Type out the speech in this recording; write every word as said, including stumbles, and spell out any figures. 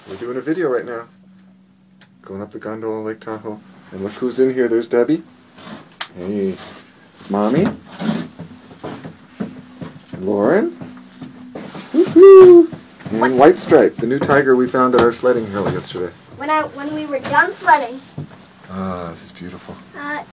We're doing a video right now. Going up the gondola, Lake Tahoe. And look who's in here. There's Debbie. Hey. It's Mommy. And Lauren. Woohoo! And White Stripe, the new tiger we found at our sledding hill yesterday. When I when we were done sledding. Ah, this is beautiful. Uh,